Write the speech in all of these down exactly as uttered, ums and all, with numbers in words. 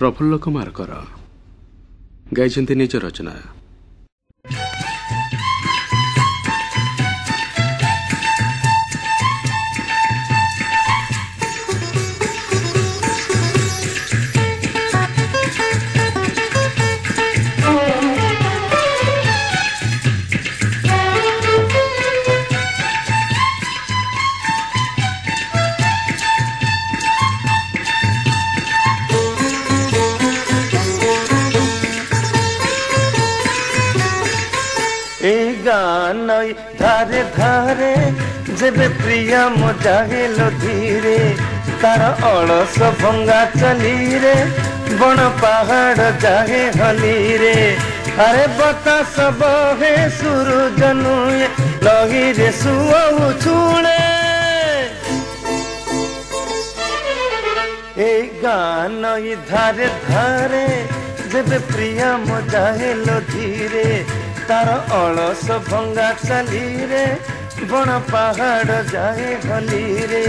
प्रफुल्ल कुमार कर गाइछन्ति निज रचना। नई धारे धारे जेबे प्रिया मो जागेलो धीरे तार अलस भंगा चली रे बण पहाड़ जागे हली रे अरे बतास बहे सूरज नुए लगी रे सुअ छुणे ए गान नई धारे धारे जेबे प्रिया मो जागेलो धीरे तार अलस भंगा चली रे बण पहाड़ जाए हली रे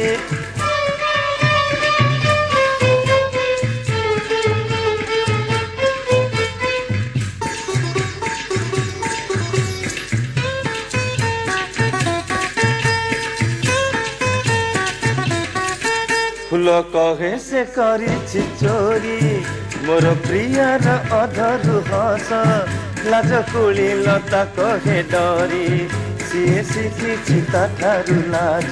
फूल कहे से करी चोरी मोर प्रियार अधरु हस लाज कुली लता कहे डरी सीए शिखी ठारू लाज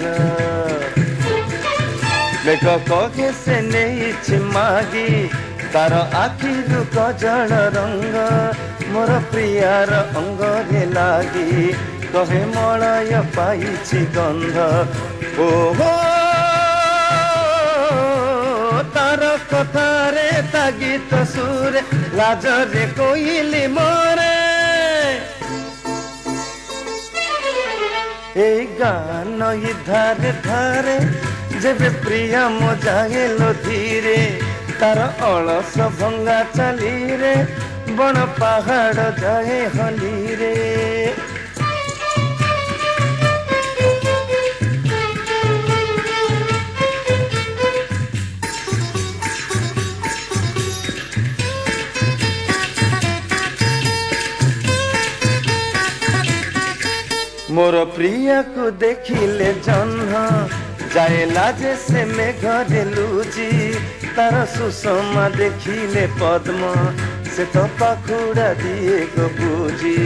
मेघ कहे से नहीं मागी तार आखिरु कजल रंग मोर प्रियार अंगरे लागी कहे मलय पाइछि गंध ओहो तार कथारे ता गीत सुरे लाजरे कोइली मोरे ए गान नई धारे धारे जेबे प्रिया मो जागेलो धीरे तार अलस भंगा चली रे बण पहाड़ जाए हली रे मोर प्रिया को देखिले जन्ह जाए लाजे से मेघरे लुची तार सुषमा देखिले पद्म से तो पाखुड़ा दिए गो बुझी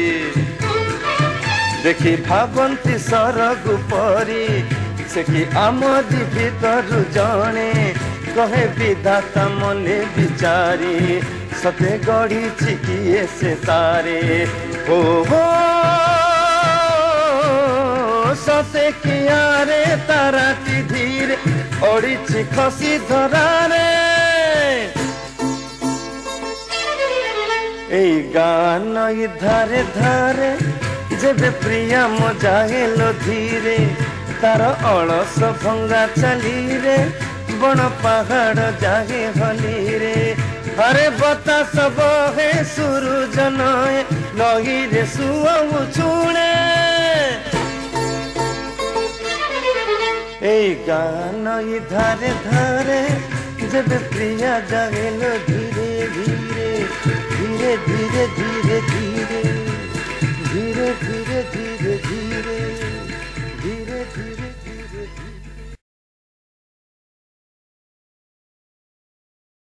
देखी भावंती सरगु परी से कि आमदी भीतर जणे कहे विधाता मने विचारी सते गढ़ी चिकिए से तारे हो हो सते किया रे तारा धीरे ओड़ी खसी धरा रे ए गान नई धारे धारे जेबे प्रिया मो जागेलो धीरे तार अलस भंगा चली रे बण पहाड़ जागे हली रे अरे बतास बहे सूरज नए लगी रे सुअ छुणे ए गान नई धारे धारे जब प्रिया जागेलो धीरे धीरे धीरे धीरे धीरे धीरे धीरे धीरे धीरे धीरे